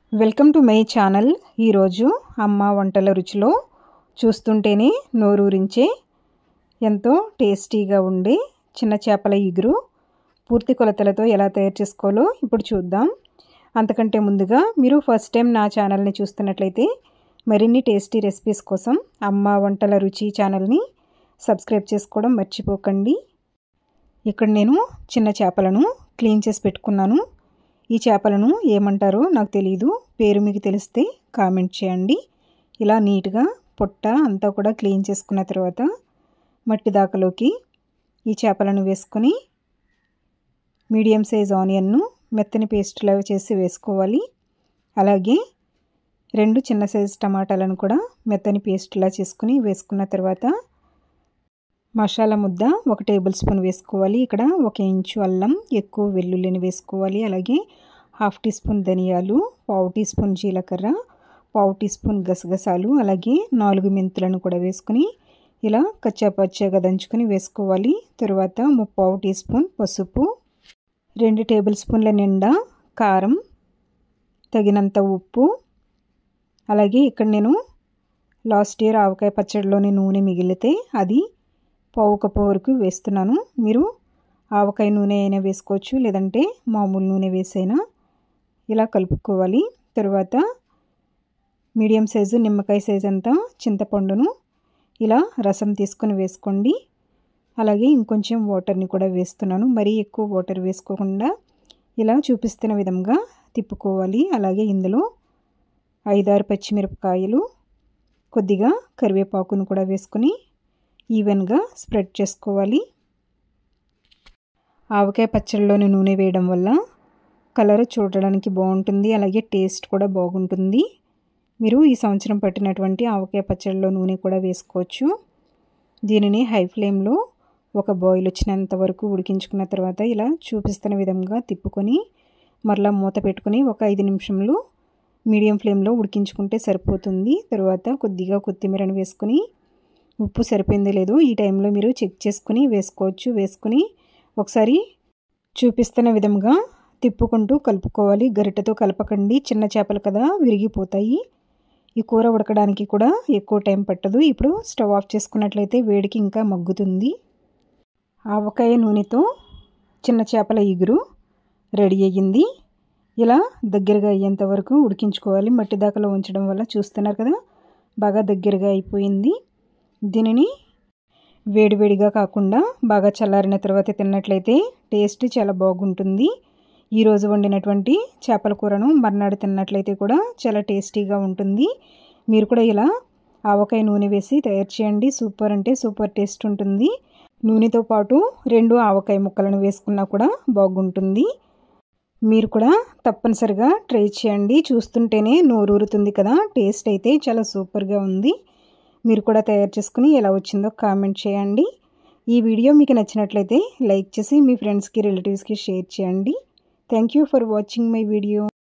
Welcome to my channel. ఈరోజు అమ్మ వంటల రుచిలో చూస్తుంటేనే నోరూరించే ఎంతో టేస్టీగా ఉండే చిన్న చేపల ఇగురు పూర్తి కొలతలతో ఎలా తయారు చేసుకోవాలో ఇప్పుడు చూద్దాం. అంతకంటే ముందుగా మీరు ఫస్ట్ టైం నా ఛానల్ని చూస్తున్నట్లయితే మరిన్ని టేస్టీ రెసిపీస్ కోసం అమ్మ వంటల రుచి ఛానల్ని సబ్స్క్రైబ్ చేసుకోవడం మర్చిపోకండి. ఇక్కడ నేను చిన్న చేపలను క్లీన్ చేసి పెట్టుకున్నాను. ఈ చేపలను ఏమంటారో నాకు తెలియదు, పేరు మీకు తెలిస్తే కామెంట్ చేయండి. ఇలా నీట్గా పొట్ట అంతా కూడా క్లీన్ చేసుకున్న తర్వాత మట్టి దాకలోకి ఈ చేపలను వేసుకొని మీడియం సైజ్ ఆనియన్ను మెత్తని పేస్ట్లా చేసి వేసుకోవాలి. అలాగే 2 చిన్న సైజ్ టమాటాలను కూడా మెత్తని పేస్ట్లా చేసుకుని వేసుకున్న తర్వాత మసాలా ముద్ద 1 టేబుల్ స్పూన్ వేసుకోవాలి. ఇక్కడ 1 ఇంచు అల్లం, ఎక్కువ వెల్లుల్లిని వేసుకోవాలి. అలాగే 1/2 టీ స్పూన్ ధనియాలు, 1/4 టీ స్పూన్ జీలకర్ర, 1/4 టీ స్పూన్ గసగసాలు, అలాగే 4 మెంతులను కూడా వేసుకుని ఇలా కచ్చాపచ్చాగా దంచుకొని వేసుకోవాలి. తర్వాత 1/4 టీ స్పూన్ పసుపు, 2 టేబుల్ స్పూన్ల నిండా కారం, తగినంత ఉప్పు, అలాగే ఇక్కడ నేను లాస్ట్ ఇయర్ ఆవకాయ పచ్చడిలోని నూనె మిగిలితే అది 1/4 కప్పు వరకు వేస్తున్నాను. మీరు ఆవకాయ నూనె అయినా వేసుకోవచ్చు, లేదంటే మామూలు నూనె వేసైనా ఇలా కలుపుకోవాలి. తర్వాత మీడియం సైజు నిమ్మకాయ సైజు అంతా చింతపండును ఇలా రసం తీసుకొని వేసుకోండి. అలాగే ఇంకొంచెం వాటర్ని కూడా వేస్తున్నాను. మరీ ఎక్కువ వాటర్ వేసుకోకుండా ఇలా చూపిస్తున్న విధంగా తిప్పుకోవాలి. అలాగే ఇందులో 5-6 పచ్చిమిరపకాయలు, కొద్దిగా కరివేపాకును కూడా వేసుకొని ఈవెన్గా స్ప్రెడ్ చేసుకోవాలి. ఆవకాయ పచ్చడిలోని నూనె వేయడం వల్ల కలర్ చూడడానికి బాగుంటుంది, అలాగే టేస్ట్ కూడా బాగుంటుంది. మీరు ఈ సంవత్సరం పట్టినటువంటి ఆవకాయ పచ్చడిలో నూనె కూడా వేసుకోవచ్చు. దీనిని హై ఫ్లేమ్లో ఒక బాయిల్ వచ్చినంత వరకు ఉడికించుకున్న తర్వాత ఇలా చూపిస్తున్న విధంగా తిప్పుకొని మరలా మూత పెట్టుకుని ఒక 5 నిమిషంలు మీడియం ఫ్లేమ్లో ఉడికించుకుంటే సరిపోతుంది. తర్వాత కొద్దిగా కొత్తిమీరను వేసుకొని ఉప్పు సరిపోయిందో లేదో ఈ టైంలో మీరు చెక్ చేసుకుని వేసుకోవచ్చు. వేసుకుని ఒకసారి చూపిస్తున్న విధంగా తిప్పుకుంటూ కలుపుకోవాలి. గరిటెతో కలపకండి, చిన్న చేపలు కదా విరిగిపోతాయి. ఈ కూర ఉడకడానికి కూడా ఎక్కువ టైం పట్టదు. ఇప్పుడు స్టవ్ ఆఫ్ చేసుకున్నట్లయితే వేడికి ఇంకా మగ్గుతుంది. ఆవకాయ నూనెతో చిన్న చేపల ఇగురు రెడీ అయ్యింది. ఇలా దగ్గరగా అయ్యేంత వరకు ఉడికించుకోవాలి. మట్టి దాకలో ఉంచడం వల్ల చూస్తున్నారు కదా బాగా దగ్గరగా అయిపోయింది. దీనిని వేడివేడిగా కాకుండా బాగా చల్లారిన తర్వాత తిన్నట్లయితే టేస్ట్ చాలా బాగుంటుంది. ఈరోజు వండినటువంటి చేపల కూరను మర్నాడు తిన్నట్లయితే కూడా చాలా టేస్టీగా ఉంటుంది. మీరు కూడా ఇలా ఆవకాయ నూనె వేసి తయారు చేయండి. సూపర్ అంటే సూపర్ టేస్ట్ ఉంటుంది. నూనెతో పాటు 2 ఆవకాయ ముక్కలను వేసుకున్నా కూడా బాగుంటుంది. మీరు కూడా తప్పనిసరిగా ట్రై చేయండి. చూస్తుంటేనే నోరూరుతుంది కదా, టేస్ట్ అయితే చాలా సూపర్గా ఉంది. మీరు కూడా తయారు చేసుకుని ఎలా వచ్చిందో కామెంట్ చేయండి. ఈ వీడియో మీకు నచ్చినట్లయితే లైక్ చేసి మీ ఫ్రెండ్స్కి, రిలేటివ్స్కి షేర్ చేయండి. Thank you for watching my video.